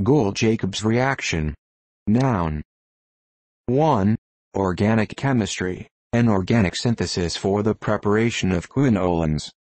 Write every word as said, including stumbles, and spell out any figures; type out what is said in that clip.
Gould-Jacobs reaction. Noun. one. Organic chemistry, an organic synthesis for the preparation of quinones.